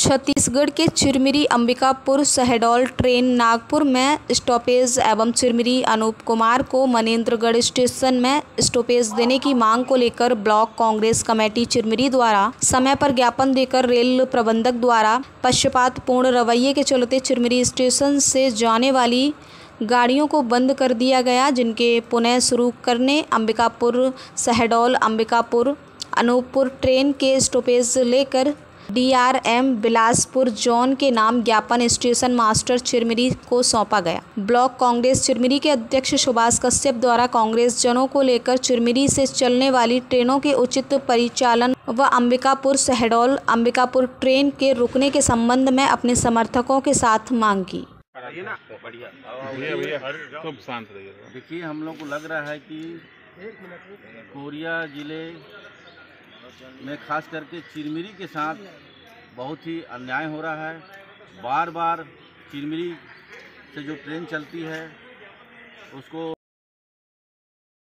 छत्तीसगढ़ के चिरमिरी अंबिकापुर शहडोल ट्रेन नागपुर में स्टॉपेज एवं चिरमिरी अनूप कुमार को मनेन्द्रगढ़ स्टेशन में स्टॉपेज देने की मांग को लेकर ब्लॉक कांग्रेस कमेटी चिरमिरी द्वारा समय पर ज्ञापन देकर रेल प्रबंधक द्वारा पक्षपातपूर्ण रवैये के चलते चिरमिरी स्टेशन से जाने वाली गाड़ियों को बंद कर दिया गया, जिनके पुनः शुरू करने अंबिकापुर शहडोल अंबिकापुर अनूपपुर ट्रेन के स्टॉपेज लेकर DRM बिलासपुर जोन के नाम ज्ञापन स्टेशन मास्टर चिरमिरी को सौंपा गया। ब्लॉक कांग्रेस चिरमिरी के अध्यक्ष सुभाष कश्यप द्वारा कांग्रेस जनों को लेकर चिरमिरी से चलने वाली ट्रेनों के उचित परिचालन व अंबिकापुर शहडोल अंबिकापुर ट्रेन के रुकने के संबंध में अपने समर्थकों के साथ मांग की। देखिए, हम लोग को लग रहा है कि कोरिया जिले में खास करके चिरमिरी के साथ बहुत ही अन्याय हो रहा है। बार बार चिरमिरी से जो ट्रेन चलती है उसको